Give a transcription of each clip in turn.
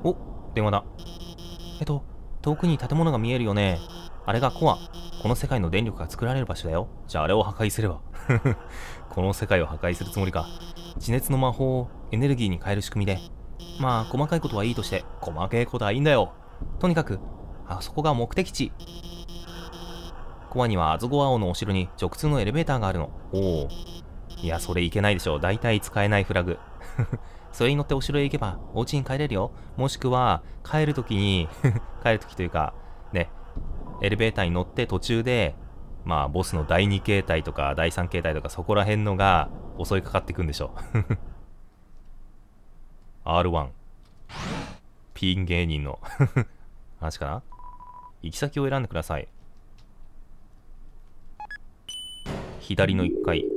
お、電話だ。遠くに建物が見えるよね。あれがコア。この世界の電力が作られる場所だよ。じゃああれを破壊すれば。この世界を破壊するつもりか。地熱の魔法をエネルギーに変える仕組みで。まあ、細かいことはいいとして、細けいことはいいんだよ。とにかく、あそこが目的地。コアにはアズゴアオのお城に直通のエレベーターがあるの。おお。いや、それいけないでしょ。大体使えないフラグ。それに乗ってお城へ行けば、お家に帰れるよ。もしくは、帰るときに、帰るときというか、ね、エレベーターに乗って途中で、まあ、ボスの第2形態とか第3形態とかそこら辺のが襲いかかってくんでしょ。R1。ピン芸人の話かな。行き先を選んでください。左の1階。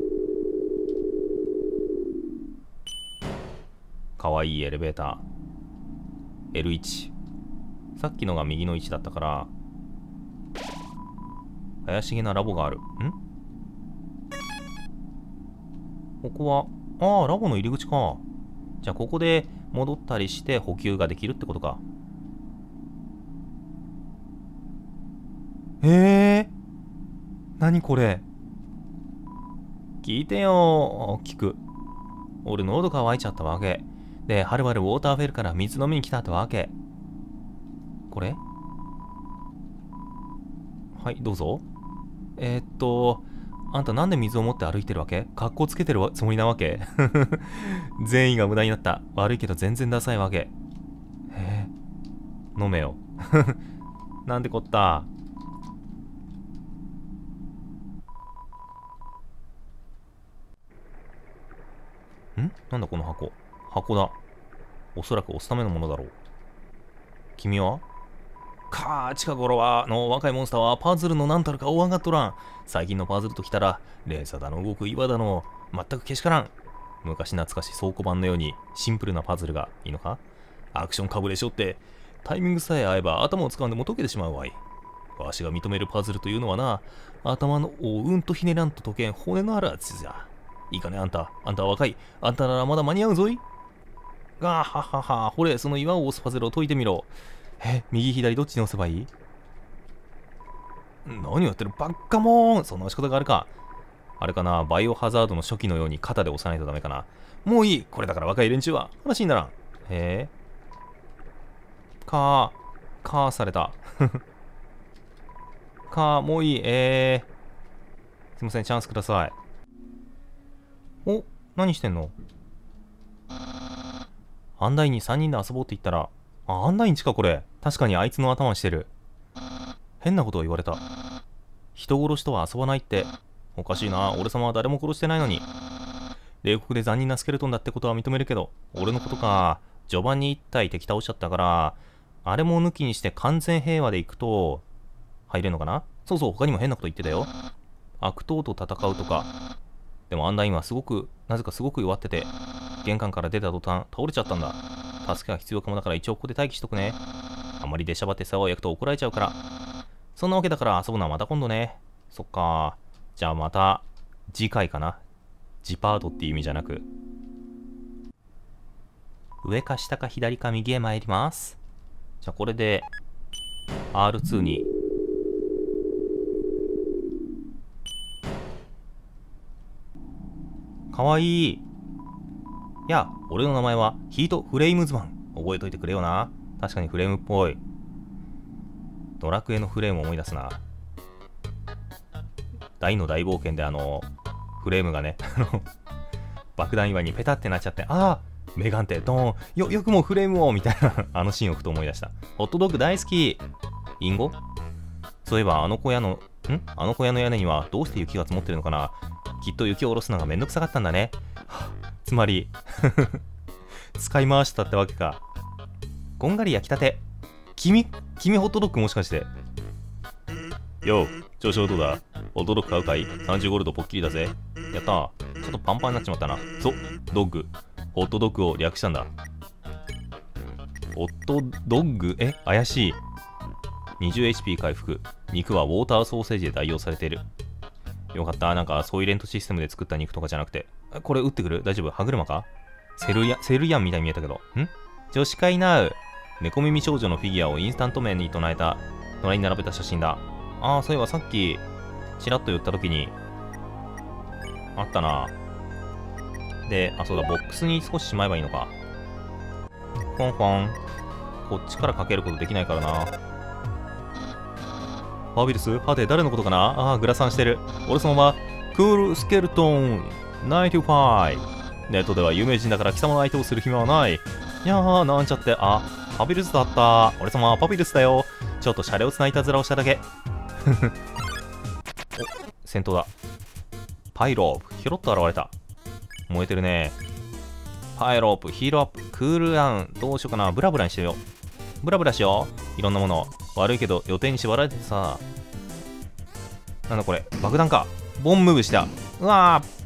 かわいいエレベーター。L1。さっきのが右の位置だったから、怪しげなラボがある。ここは、ラボの入り口か。じゃあここで戻ったりして補給ができるってことか。何これ。聞いてよ、聞く。俺喉乾いちゃったわけ。で、はるばるウォーターフェルから水飲みに来たってわけ。これ？はい、どうぞ。あんたなんで水を持って歩いてるわけ？格好つけてるつもりなわけ？善意が無駄になった。悪いけど全然ダサいわけ。飲めよ。なんてこった。なんだこの箱。箱だ。おそらく押すためのものだろう。君は？近頃の若いモンスターはパズルの何たるか大上がっとらん。最近のパズルときたら、レーザーだの動く岩だの、全くけしからん。昔懐かし倉庫版のようにシンプルなパズルがいいのか？アクションかぶれしょって、タイミングさえ合えば頭を使うんでも解けてしまうわい。わしが認めるパズルというのはな、頭のうんとひねらんと解けん骨のあるやつじゃ。いいかね、あんたは若い。あんたならまだ間に合うぞい。ははは、ほれ、その岩を押すパズルを解いてみろ。右左どっちに押せばいい？何やってるバッカモーン。そんな押し方があるか。あれかな、バイオハザードの初期のように肩で押さないとダメかな。もういい。これだから若い連中は話にならん。カーされた。もういい。すいません、チャンスください。お、何してんの？アンダインに3人で遊ぼうって言ったら、アンダインちかこれ。確かにあいつの頭してる。変なことを言われた。人殺しとは遊ばないって。おかしいな。俺様は誰も殺してないのに。冷酷で残忍なスケルトンだってことは認めるけど、俺のことか。序盤に1体敵倒しちゃったから、あれも抜きにして完全平和で行くと、入れんのかな？そうそう、他にも変なこと言ってたよ。悪党と戦うとか。でもアンダインはなぜかすごく弱ってて、玄関から出た途端倒れちゃったんだ。助けが必要かもだから一応ここで待機しとくね。あまり出しゃばって世話を焼くと怒られちゃうから。そんなわけだから遊ぶのはまた今度ね。そっか。じゃあまた次回かな。ジパートっていう意味じゃなく。上か下か左か右へ参ります。じゃあこれで R2 に。かわいい。いや、俺の名前はヒートフレイムズマン。覚えといてくれよな。確かにフレームっぽい。ドラクエのフレームを思い出すな。大の大冒険でフレームがね、爆弾岩にペタってなっちゃって、メガンテ、ドーン、よくもフレームをみたいな、あのシーンをふと思い出した。ホットドッグ大好き。リンゴ？そういえばあの小屋の屋根にはどうして雪が積もってるのかな。きっと雪を下ろすのがめんどくさかったんだね。つまり、使い回したってわけか。こんがり焼きたて。君ホットドッグもしかして。よう、調子はどうだ？ホットドッグ買うかい？ 30 ゴールドポッキリだぜ。やったー。ちょっとパンパンになっちまったな。ドッグ。ホットドッグを略したんだ。ホットドッグ？怪しい。20HP 回復。肉はウォーターソーセージで代用されている。よかった。なんかソイレントシステムで作った肉とかじゃなくて。これ撃ってくる？大丈夫？歯車か？セルヤンみたいに見えたけど。女子会なう。 猫耳少女のフィギュアをインスタント麺に隣に並べた写真だ。ああ、そういえばさっき、ちらっと寄った時に、あったな。で、あ、そうだ、ボックスに少ししまえばいいのか。フォンフォン。こっちからかけることできないからな。ファビルスはて、誰のことかな。ああ、グラサンしてる。俺様は、クールスケルトン95。ネットでは有名人だから貴様の相手をする暇はない。いやー、なんちゃって。あ、パビルスだった。俺様はパビルスだよ。ちょっとシャレオツないたずらをしただけ。お、戦闘だ。パイロープ、ひょろっと現れた。燃えてるね。パイロープ、ヒーローアップ、クールダウン。どうしようかな。ブラブラにしてみよう。ブラブラしよう。いろんなもの。悪いけど予定に縛られてさ。なんだこれ。爆弾か。ボンムーブした。うわー。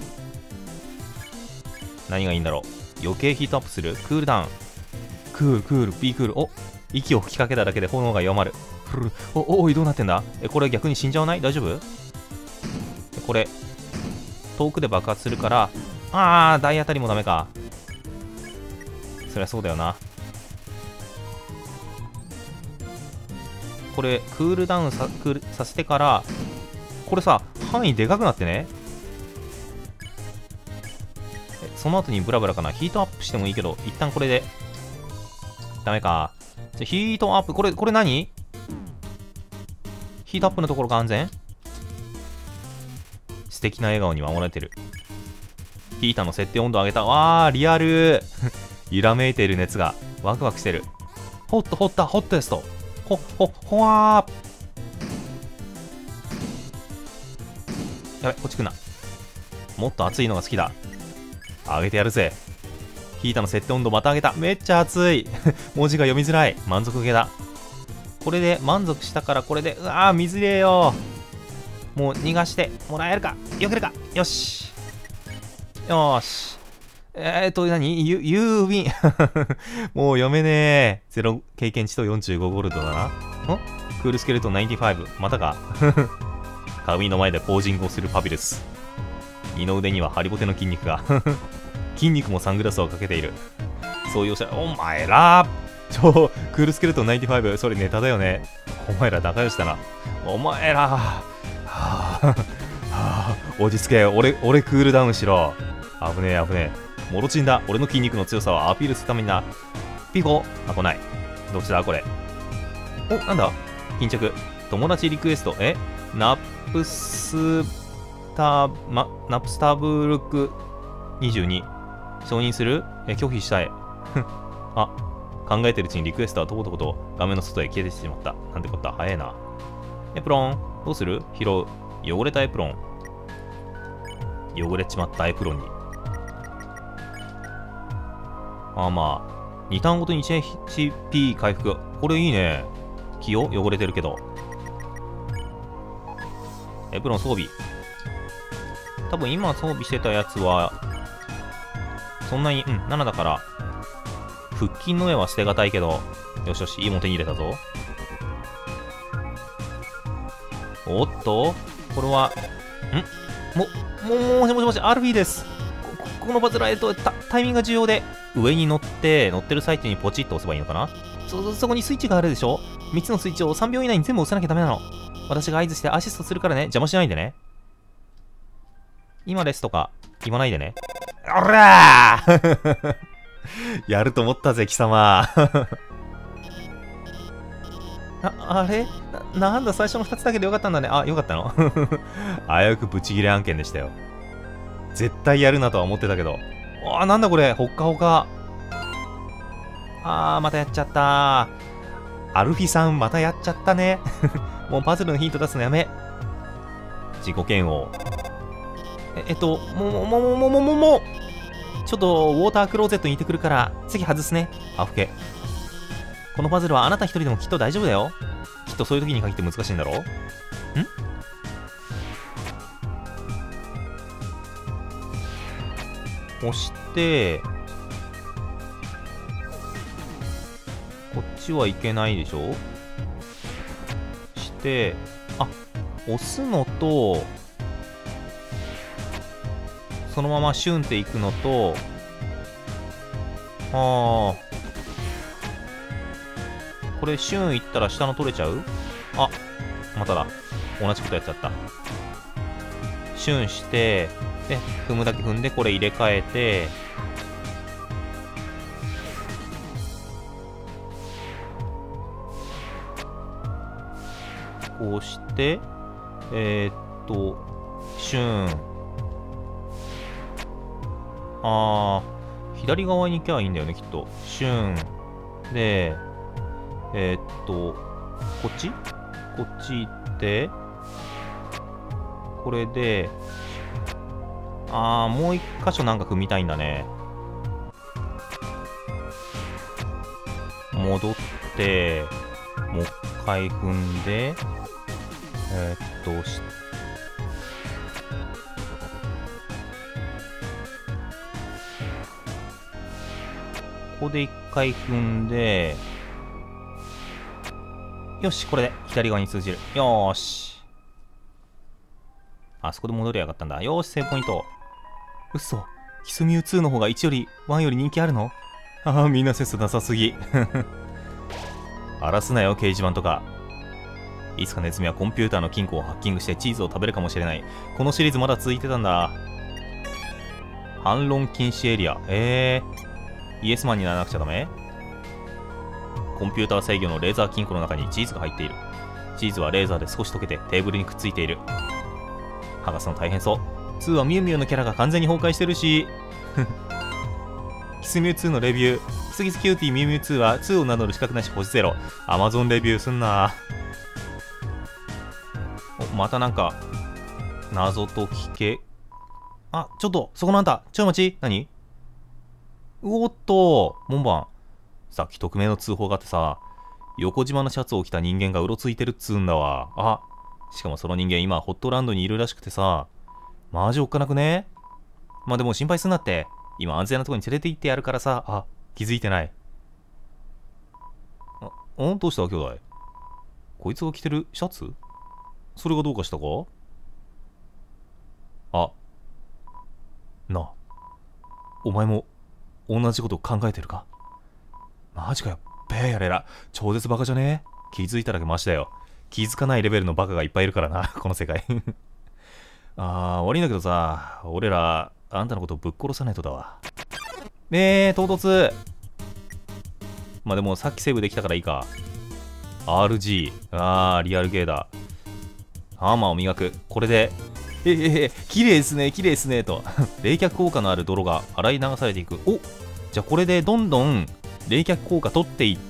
何がいいんだろう。余計ヒートアップする。クールダウン。クール、クール、ビークール。お、息を吹きかけただけで炎が弱まる。おい、どうなってんだ。これ逆に死んじゃわない？大丈夫？これ、遠くで爆発するから、大当たりもダメか。そりゃそうだよな。これ、クールダウンさせてから、これさ、範囲でかくなってね。その後にブラブラかな。ヒートアップしてもいいけど、一旦これで。ダメか。じゃヒートアップ、これ何？ヒートアップのところが安全？素敵な笑顔に守られてる。ヒーターの設定温度上げた。わー、リアル揺らめいている熱がワクワクしてる。ホットですと。ほわー。やべ、こっち来んな。もっと熱いのが好きだ。上げてやるぜ。ヒーターの設定温度また上げた。めっちゃ熱い文字が読みづらい。満足げだ。これで満足したから、これで、うわー、水入れよう。もう逃がしてもらえるか。避けるか。よし。よし。何郵便もう読めねえ。ゼロ経験値と45ゴールドだな。クールスケルトン95。またか鏡の前でポージングをするパビルス。二の腕にはハリボテの筋肉が筋肉もサングラスをかけている。そういうおしゃれ。お前らクールスケルトン95。それネタだよね。お前ら仲良しだな。お前ら落ち着け。俺クールダウンしろ。危ねえ。モロチンだ。俺の筋肉の強さをアピールするためにな。ピコ。来ない。どっちだこれ。お、なんだ巾着。友達リクエスト。ナプスタブルク22。承認する？拒否したい。あ、考えてるうちにリクエストはとことこと画面の外へ消えてしまった。なんてこった。早えな。エプロン。どうする？拾う。汚れたエプロン。汚れちまったエプロンに。まあ、2ターンごとに 1HP 回復。これいいね。気を汚れてるけど。エプロン装備。多分今装備してたやつは、そんなに、7だから、腹筋の上は捨てがたいけど、よしよし、いいもん手に入れたぞ。おっと、これは、もし、アルフィーです。このパズルは、タイミングが重要で、上に乗ってる最中にポチッと押せばいいのかな。そこにスイッチがあるでしょ。3つのスイッチを3秒以内に全部押さなきゃダメなの。私が合図してアシストするからね。邪魔しないでね。今ですとか言わないでね。おらーやると思ったぜ、貴様あれなんだ、最初の2つだけでよかったんだね。よかったの危うくブチギレ案件でしたよ。絶対やるなとは思ってたけど。なんだこれ、ほっかほか。またやっちゃった。アルフィさん、またやっちゃったね。もうパズルのヒント出すのやめ。自己嫌悪。もちょっと、ウォータークローゼットにいてくるから、次外すね。ふけ。このパズルはあなた一人でもきっと大丈夫だよ。きっとそういう時に限って難しいんだろ？押して、こっちはいけないでしょ？して、押すのと、そのままシュンっていくのと、 これ、シュンいったら下の取れちゃう？あ、まただ。同じことやっちゃった。シュンして、で、踏むだけ踏んで、これ入れ替えて、こうして、シュン。左側に行けばいいんだよね、きっと。シュン。で、こっち行って、これで、もう一箇所なんか踏みたいんだね。戻って、もう一回踏んで、ここで一回踏んで、よし、これで左側に通じる。よーし。あそこで戻りやがったんだ。よーし、セーブポイント。嘘。キスミュウ2の方が1より1より人気あるの？みんな切なさすぎ。荒らすなよ、掲示板とか。いつかネズミはコンピューターの金庫をハッキングしてチーズを食べるかもしれない。このシリーズまだ続いてたんだ。反論禁止エリア。イエスマンにならなくちゃダメ？コンピューター制御のレーザー金庫の中にチーズが入っている。チーズはレーザーで少し溶けてテーブルにくっついている。剥がすの大変そう。2はミュウミュウのキャラが完全に崩壊してるし。キスミュウ2のレビュー。キスギスキューティーミュウミュウ2は2を名乗る資格なし星0。アマゾンレビューすんな。またなんか、謎解き系。ちょっと、そこのあんた、ちょい待ち。何？おっと、門番。さっき匿名の通報があってさ、横島のシャツを着た人間がうろついてるっつうんだわ。しかもその人間今ホットランドにいるらしくてさ、マジおっかなくね？まあでも心配すんなって。今安全なとこに連れて行ってやるからさ。気づいてない。どうした兄弟？こいつが着てるシャツ？それがどうかしたか？なあ、お前も同じこと考えてるか？マジかよ。やれら。超絶バカじゃねえ？気づいただけマシだよ。気づかないレベルのバカがいっぱいいるからな、この世界。悪いんだけどさ、俺ら、あんたのことぶっ殺さないとだわ。唐突。まあでもさっきセーブできたからいいか。RG。リアルゲーだ。ハーマーを磨く。これで、綺麗ですね、綺麗ですね、と。冷却効果のある泥が洗い流されていく。じゃあこれでどんどん冷却効果取っていって、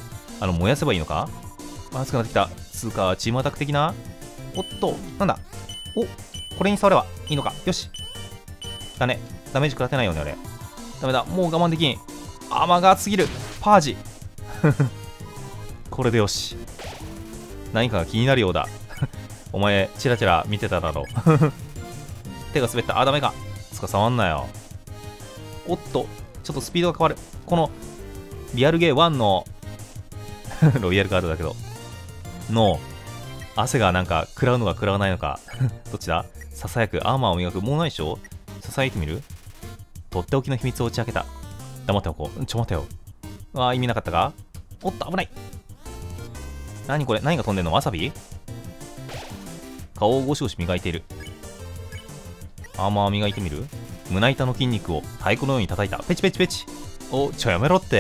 燃やせばいいのか？熱くなってきた。つうか、チームアタック的な？なんだ？これに触ればいいのか？よし。だね。ダメージ食らってないよね、俺。ダメだ。もう我慢できん。甘がすぎる。パージ。これでよし。何かが気になるようだ。お前、チラチラ見てただろ。手が滑った。ダメか。つか触んなよ。ちょっとスピードが変わる。この、リアルゲー1の、ロイヤルカードだけど、汗がなんか、食らうのか食らわないのか。どっちだ？ささやく、アーマーを磨く。もうないでしょ？ささやいてみる？とっておきの秘密を打ち明けた。黙っておこう。待てよ。意味なかったか？危ない。何これ？何が飛んでんの？わさび？顔をゴシゴシ磨いている。アーマー磨いてみる？胸板の筋肉を太鼓のように叩いた。ペチペチペチ。やめろって。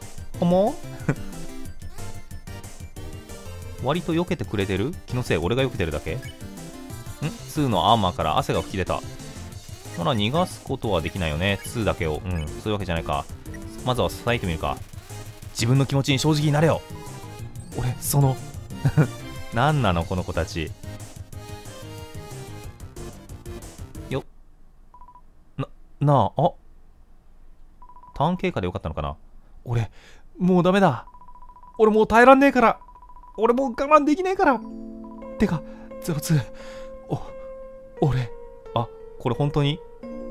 割と避けてくれてる？気のせい、俺が避けてるだけ？2のアーマーから汗が吹き出た。まだ逃がすことはできないよね。2だけを。そういうわけじゃないか。まずは支えてみるか。自分の気持ちに正直になれよ。俺、何なのこの子たち。よ。ターン経過でよかったのかな？俺、もうダメだ。俺もう耐えらんねえから。俺もう我慢できねえから。てか、02。俺。これ本当に？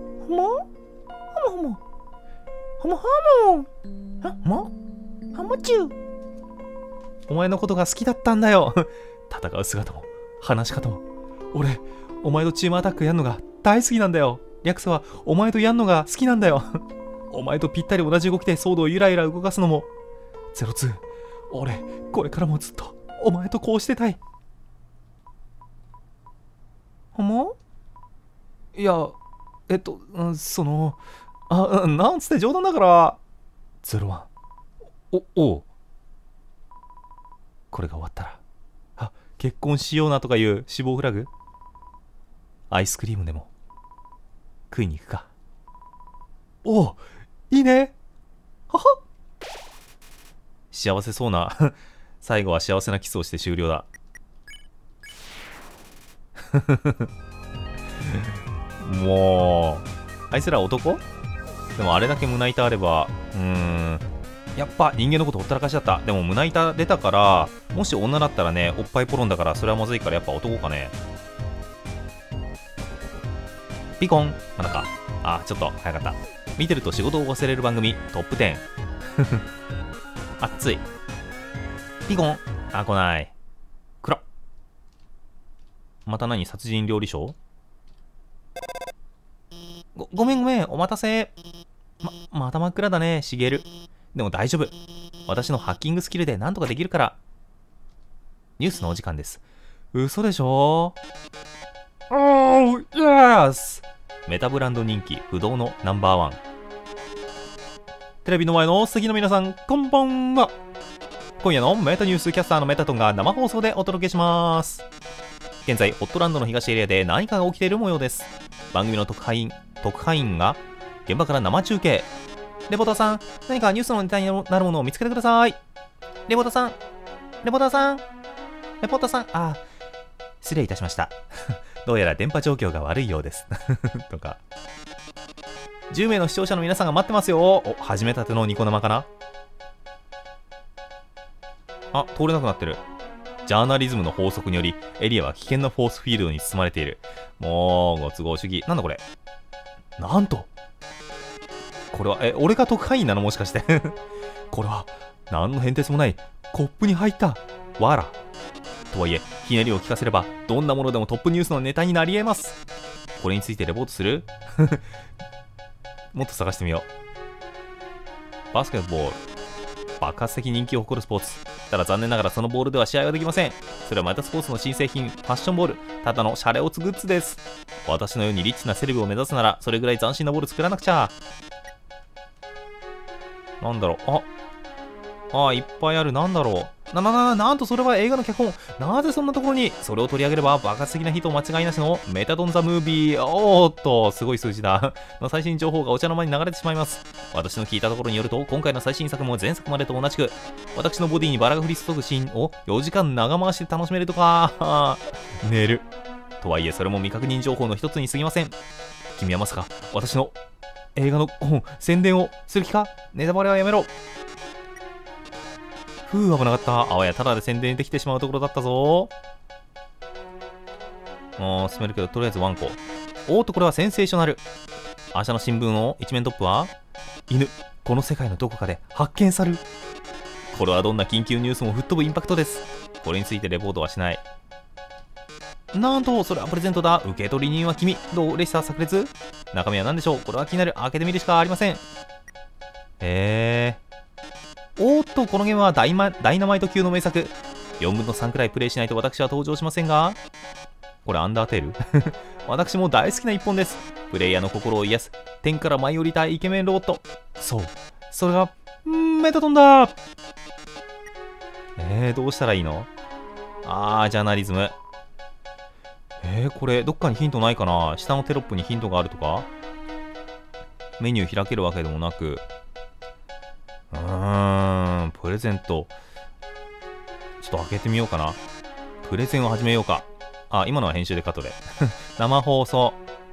お前のことが好きだったんだよ。戦う姿も、話し方も。俺、お前とチームアタックやんのが大好きなんだよ。略さは、お前とやんのが好きなんだよ。お前とぴったり同じ動きでソードをゆらゆら動かすのも。02、 俺、これからもずっとお前とこうしてたい。ほんま？いや、なんつって冗談だから。01。おう。これが終わったら、結婚しようなとかいう死亡フラグ？アイスクリームでも食いに行くか。おう、いいね。はは。幸せそうな最後は幸せなキスをして終了だ。もうあいつら男？でもあれだけ胸板あれば、やっぱ人間のことほったらかしだった。でも胸板出たから、もし女だったらね、おっぱいポロンだからそれはまずいから、やっぱ男かね。ピコン。まだか。ちょっと早かった。見てると仕事を忘れる番組トップ10。熱い。ピコン。来ない。暗っ。また何？殺人料理ショー？ごめん、お待たせ。また真っ暗だね、しげる。でも大丈夫。私のハッキングスキルで何とかできるから。ニュースのお時間です。嘘でしょ？ Oh, yes! メタブランド人気不動のナンバーワン。テレビの前の素敵な皆さん、こんばんは。今夜のメタニュースキャスターのメタトンが生放送でお届けします。現在、ホットランドの東エリアで何かが起きている模様です。番組の特派員が現場から生中継。レポーターさん、何かニュースのネタになるものを見つけてください。レポーターさん、失礼いたしました。どうやら電波状況が悪いようです。とか。10名の視聴者の皆さんが待ってますよ。始めたてのニコ生かな？通れなくなってる。ジャーナリズムの法則により、エリアは危険なフォースフィールドに包まれている。もう、ご都合主義。なんだこれ。なんと。これは、俺が特派員なのもしかして。これは、何の変哲もない、コップに入った、わら。とはいえ、ひねりを聞かせれば、どんなものでもトップニュースのネタになり得ます。これについてレポートする？もっと探してみよう。バスケットボール。爆発的人気を誇るスポーツ。ただ残念ながらそのボールでは試合はできません。それはまたスポーツの新製品、ファッションボール。ただのシャレオツグッズです。私のようにリッチなセレブを目指すなら、それぐらい斬新なボール作らなくちゃ。なんだろう。いっぱいある。なんだろう。なんとそれは映画の脚本。なぜそんなところに？それを取り上げれば爆発的なヒット間違いなしのメタドンザムービー。おーっと、すごい数字だ。の最新情報がお茶の間に流れてしまいます。私の聞いたところによると、今回の最新作も前作までと同じく、私のボディにバラが降り注ぐシーンを4時間長回しで楽しめるとか。寝る。とはいえ、それも未確認情報の一つに過ぎません。君はまさか、私の映画の宣伝をする気か？ネタバレはやめろ。危なかった。あわやただで宣伝できてしまうところだったぞ。進めるけど、とりあえずワンコ。これはセンセーショナル。明日の新聞の一面トップは、犬、この世界のどこかで発見される。これはどんな緊急ニュースも吹っ飛ぶインパクトです。これについてレポートはしない。なんと、それはプレゼントだ。受け取り人は君。どう？嬉しさ炸裂？中身は何でしょう？これは気になる。開けてみるしかありません。このゲームはダイナマイト級の名作。4分の3くらいプレイしないと私は登場しませんが、これアンダーテール私も大好きな一本です。プレイヤーの心を癒す天から舞い降りたイケメンロボット。そう、それがメタトンだ。どうしたらいいの？ジャーナリズム。これどっかにヒントないかな？下のテロップにヒントがあるとか？メニュー開けるわけでもなく、プレゼント。ちょっと開けてみようかな。プレゼンを始めようか。今のは編集でカットで。生放送。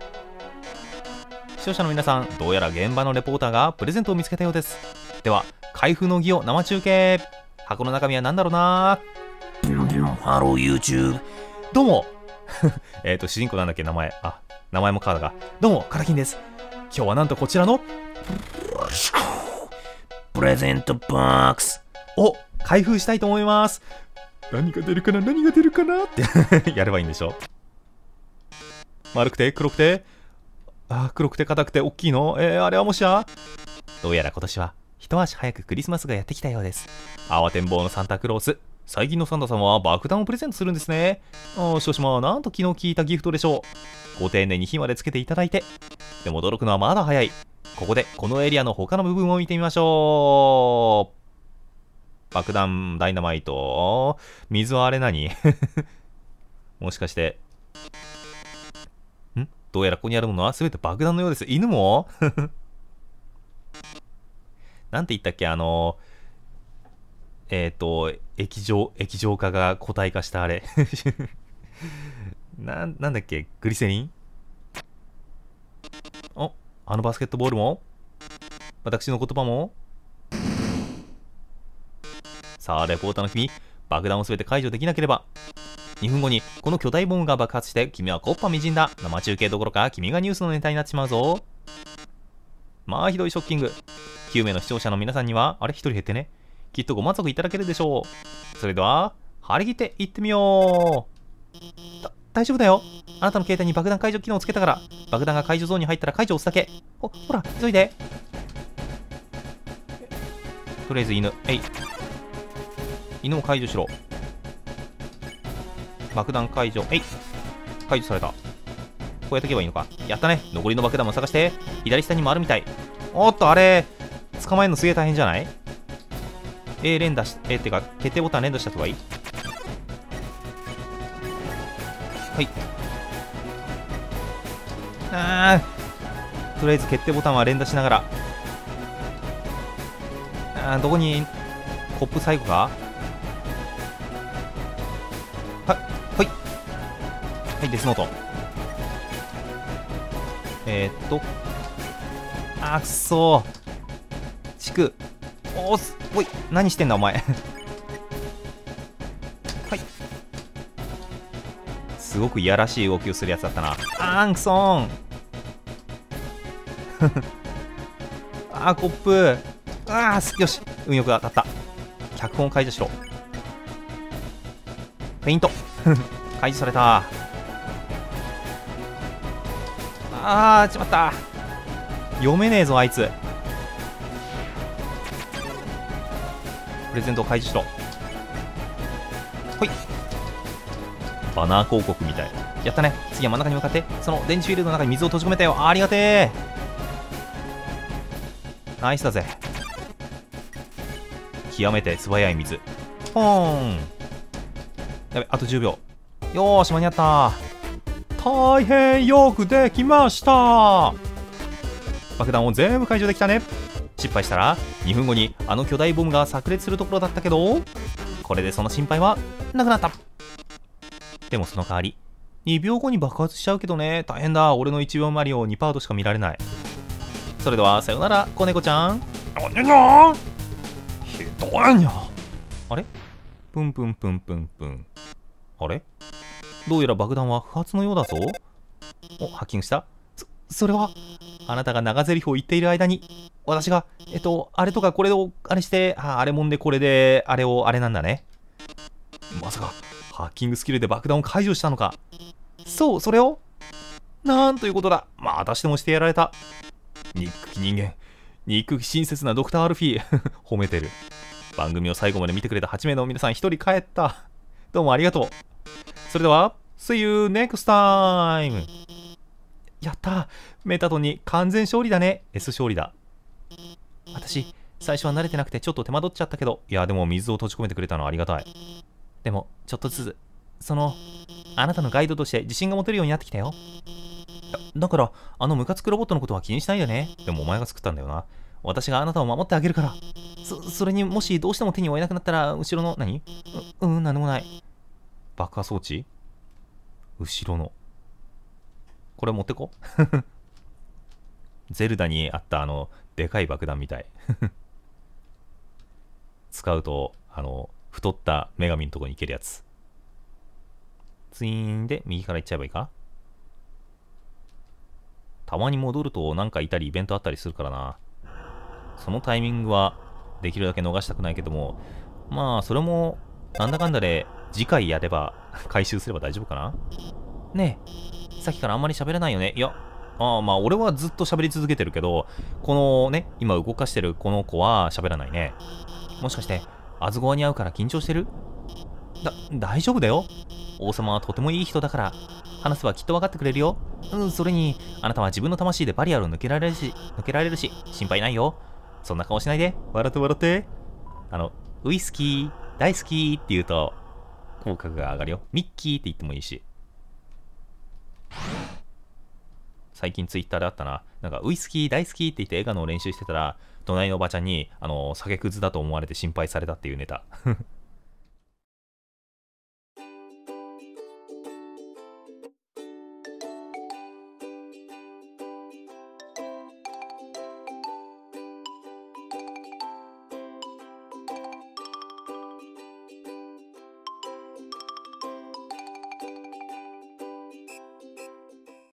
視聴者の皆さん、どうやら現場のレポーターがプレゼントを見つけたようです。では、開封の儀を生中継。箱の中身は何だろうな。ハロー YouTube。どうも。主人公なんだっけ、名前。名前もカードが。どうも、カラキンです。今日はなんとこちらのプレゼントボックスを開封したいと思います。何が出るかなってやればいいんでしょ。丸くて黒くて硬くて大きいの。あれはもしや。どうやら今年は一足早くクリスマスがやってきたようです。慌てんぼうのサンタクロース。最近のサンタさんは爆弾をプレゼントするんですね。しかしまあ、なんと気の利いたギフトでしょう。ご丁寧に火までつけていただいて。でも驚くのはまだ早い。ここでこのエリアの他の部分を見てみましょう。爆弾、ダイナマイト。水はあれ何もしかして。どうやらここにあるものは全て爆弾のようです。犬もなんて言ったっけ液状化が固体化したあれ。なんだっけ、グリセリン。あのバスケットボールも私の言葉も。さあ、レポーターの君、爆弾を全て解除できなければ。2分後にこの巨大ボムが爆発して君はコッパみじんだ。生中継どころか君がニュースのネタになってしまうぞ。まあひどいショッキング。9名の視聴者の皆さんには、あれ1人減ってね。きっとご満足いただけるでしょう。それでは、張り切っていってみよう。大丈夫だよ。あなたの携帯に爆弾解除機能をつけたから、爆弾が解除ゾーンに入ったら解除を押すだけ。ほら、急いで。とりあえず犬。犬を解除しろ。爆弾解除。解除された。こうやっていけばいいのか。やったね。残りの爆弾も探して。左下にもあるみたい。おっと、あれ、捕まえるのすげえ大変じゃない？連打し、てか、決定ボタン連打した方がいい？はい。とりあえず決定ボタンは連打しながら。どこに、コップ最後か？はい、デスノート。くっそー。地区。おい、何してんだ、お前。はい。すごくいやらしい動きをするやつだったな。くそーん。コップ。よし。運よく当たった。脚本を解除しろ。ペイント。解除された。しまった。読めねえぞ、あいつ。プレゼントを解除しろ。ほい。バナー広告みたい。やったね。次は真ん中に向かって、その電池フィールドの中に水を閉じ込めたよ。ありがてえ。ナイスだぜ。極めて素早い水。ポーン。やべ、あと10秒。よーし、間に合った。大変よくできました。爆弾を全部解除できたね。失敗したら2分後にあの巨大ボムが炸裂するところだったけど、これでその心配はなくなった。でもその代わり2秒後に爆発しちゃうけどね。大変だ。俺の1秒マリオ2パートしか見られない。それではさよなら子猫ちゃん。ひどいにゃ。あれプンプンプンプンプン。あれどうやら爆弾は不発のようだぞ。ハッキングした。それはあなたが長台詞を言っている間に私があれとかこれをあれしてあれもんでこれであれをあれなんだね。まさかハッキングスキルで爆弾を解除したのか。そう、それをなんということだ。またしてもしてやられた。憎き人間、憎き親切なドクターアルフィー。褒めてる。番組を最後まで見てくれた8名の皆さん、1人帰った。どうもありがとう。それでは See you next time。 やった。メタトンに完全勝利だね。 S 勝利だ。私最初は慣れてなくてちょっと手間取っちゃったけど、いやでも水を閉じ込めてくれたのはありがたい。でもちょっとずつあなたのガイドとして自信が持てるようになってきたよ。だからあのムカつくロボットのことは気にしないでね。でもお前が作ったんだよな。私があなたを守ってあげるから。それにもしどうしても手に負えなくなったら後ろのなんでもない。爆破装置、後ろのこれ持ってこ。ゼルダにあったでかい爆弾みたい。使うと太った女神のとこに行けるやつ。ツイーンで右から行っちゃえばいいか。たまに戻るとなんかいたりイベントあったりするからな。そのタイミングはできるだけ逃したくないけども、まあそれもなんだかんだで次回やれば回収すれば大丈夫かな。ねえ、さっきからあんまり喋らないよね。いや、 ああ、まあ俺はずっと喋り続けてるけど、このね、今動かしてるこの子は喋らないね。もしかして、アズゴアに会うから緊張してる？大丈夫だよ。王様はとてもいい人だから、話せばきっと分かってくれるよ。それに、あなたは自分の魂でバリアルを抜けられるし、心配ないよ。そんな顔しないで。笑って笑って。ウイスキー、大好きって言うと、口角が上がるよ。ミッキーって言ってもいいし。最近ツイッターであったな。なんか、ウイスキー大好きって言って笑顔の練習してたら、隣のおばちゃんに、酒くずだと思われて心配されたっていうネタ。